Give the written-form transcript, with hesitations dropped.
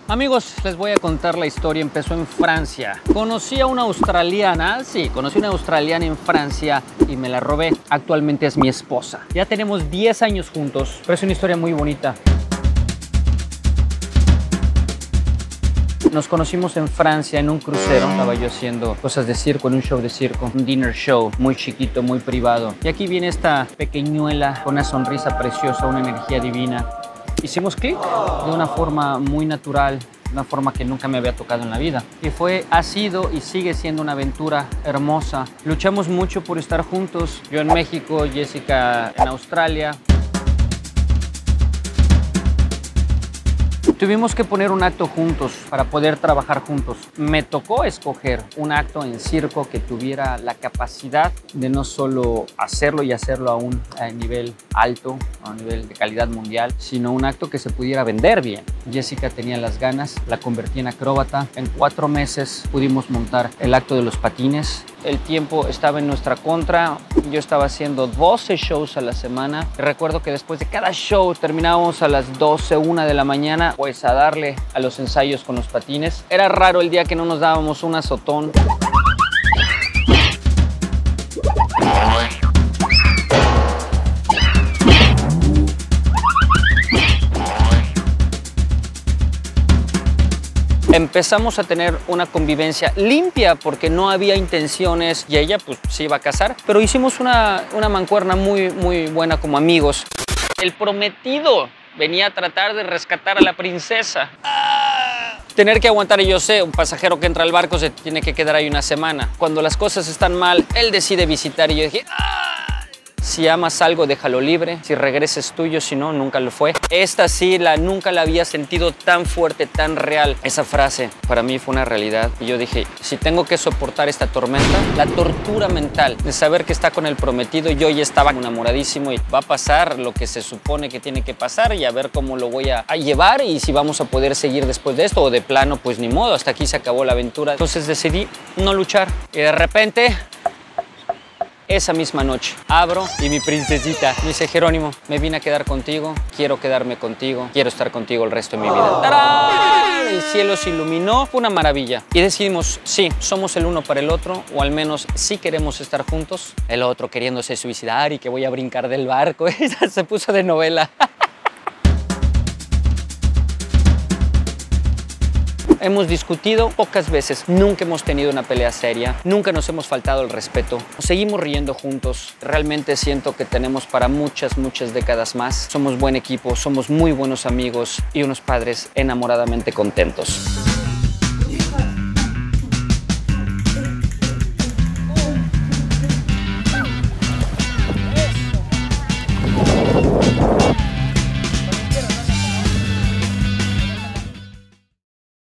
Amigos, les voy a contar la historia. Empezó en Francia. Conocí a una australiana, en Francia y me la robé. Actualmente es mi esposa. Ya tenemos 10 años juntos, pero es una historia muy bonita. Nos conocimos en Francia en un crucero. Estaba yo haciendo cosas de circo, en un show de circo, un dinner show muy chiquito, muy privado. Y aquí viene esta pequeñuela con una sonrisa preciosa, una energía divina. Hicimos clic de una forma muy natural, una forma que nunca me había tocado en la vida. Y ha sido y sigue siendo una aventura hermosa. Luchamos mucho por estar juntos. Yo en México, Jessica en Australia. Tuvimos que poner un acto juntos para poder trabajar juntos. Me tocó escoger un acto en circo que tuviera la capacidad de no solo hacerlo y hacerlo a un nivel alto, a un nivel de calidad mundial, sino un acto que se pudiera vender bien. Jessica tenía las ganas, la convertí en acróbata. En 4 meses pudimos montar el acto de los patines. El tiempo estaba en nuestra contra. Yo estaba haciendo 12 shows a la semana. Recuerdo que después de cada show terminábamos a las 12, 1 de la mañana, pues a darle a los ensayos con los patines. Era raro el día que no nos dábamos un azotón. Empezamos a tener una convivencia limpia porque no había intenciones y ella pues se iba a casar, pero hicimos una mancuerna muy buena como amigos. El prometido venía a tratar de rescatar a la princesa. Tener que aguantar, y yo sé, un pasajero que entra al barco se tiene que quedar ahí una semana. Cuando las cosas están mal, él decide visitar y yo dije, si amas algo, déjalo libre. Si regresa es tuyo, si no, nunca lo fue. Esta sí, nunca la había sentido tan fuerte, tan real. Esa frase para mí fue una realidad. Y yo dije, si tengo que soportar esta tormenta, la tortura mental de saber que está con el prometido, yo ya estaba enamoradísimo y va a pasar lo que se supone que tiene que pasar y a ver cómo lo voy a llevar y si vamos a poder seguir después de esto o de plano, pues ni modo, hasta aquí se acabó la aventura. Entonces decidí no luchar y de repente... Esa misma noche, abro y mi princesita me dice, Jerónimo, me vine a quedar contigo, quiero quedarme contigo, quiero estar contigo el resto de mi vida. ¡Tarán! El cielo se iluminó, fue una maravilla. Y decidimos, sí, somos el uno para el otro, o al menos sí queremos estar juntos. El otro queriéndose suicidar y que voy a brincar del barco, esa se puso de novela. Hemos discutido pocas veces, nunca hemos tenido una pelea seria, nunca nos hemos faltado el respeto. Seguimos riendo juntos, realmente siento que tenemos para muchas décadas más. Somos buen equipo, somos muy buenos amigos y unos padres enamoradamente contentos.